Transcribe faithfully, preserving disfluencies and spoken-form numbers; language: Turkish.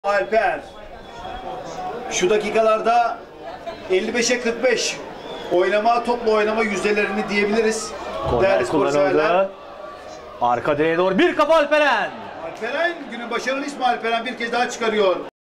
Alper şu dakikalarda elli beşe kırk beş oynama, topla oynama yüzdelerini diyebiliriz. Korner kullanıldı. Arka direğe doğru bir kafa Alperen. Alperen günün başarılı ismi. Alperen bir kez daha çıkarıyor.